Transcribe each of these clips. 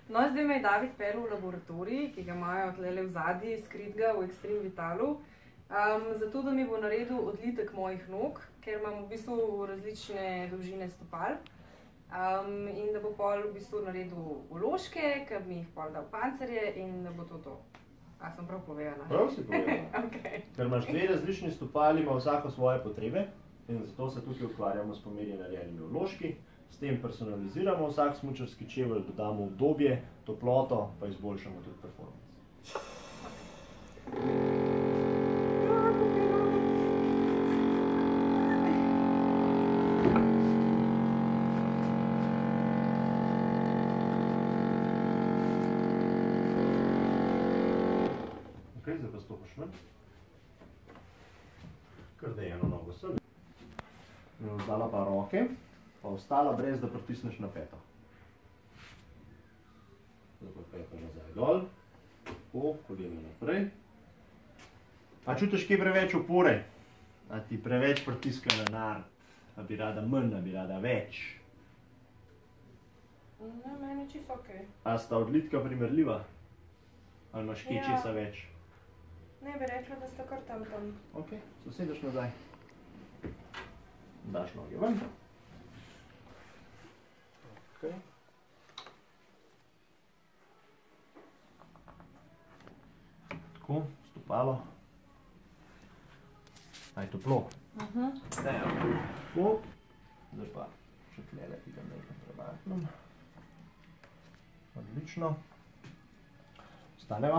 No, zdaj me je David pel v laboratorij, ki ga imajo tlele v zadnji, skritega v Extreme Vitalu, zato da mi bo naredil odlitek mojih nog, ker imam v bistvu različne dolžine stopal. In da bo pol v bistvu naredil vložke, ki mi jih pol dal pancerje in da bo to. A sem prav povedala? Prav si povedala. Okay. Ker imaš dve različni stopali, ima vsako svoje potrebe in zato se tukaj ukvarjamo s pomerno narejenimi vložki. S tem personaliziramo vsak smučarski čevelj, dodamo udobje, toploto, pa izboljšamo tudi performance. Ok, zdaj pa stopiš ven. Kar daj eno nogo sem. Vzdala pa roke. Pa ostala brez, da pritisneš na peto. Zdaj pa peto nazaj dol. Tako, koleno naprej. A čutiš kje preveč opore? A ti preveč pritiska na nard? A bi rada manj, a bi rada več? Ne, meni je čisto okej. A sta odlitka primerljiva? Ali imaš kje česa več? Ne, bi rekla, da sta kar tam. Ok, sosedeš nazaj. Daš noge ven. Tako, stopalo. A je toplo? Tako. Zdaj pa še tlele ti ga nekaj premaknem. Odlično. Vstaneva.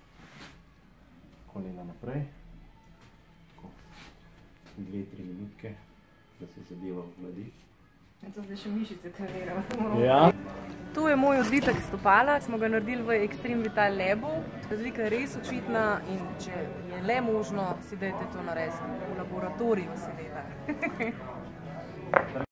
Kolena naprej. Tako. 2-3 minutke, da se zadeva ohladi. To zdaj še mišice treniramo. Ja. To je moj odlitek stopala, smo ga naredili v Extreme Vital Labu. Razlika je res očitna in če je le možno, si dajte to narediti v laboratoriju seveda.